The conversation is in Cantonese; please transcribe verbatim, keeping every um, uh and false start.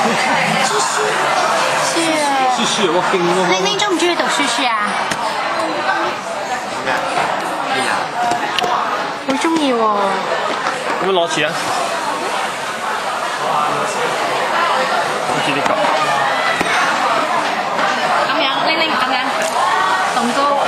書書書啊！ 書書我勁咯。 玲玲中唔中意讀書書啊？ 邊啊？ 好中意喎！ 咁樣攞錢啊？好似呢個。 咁樣，玲玲咁樣，動高。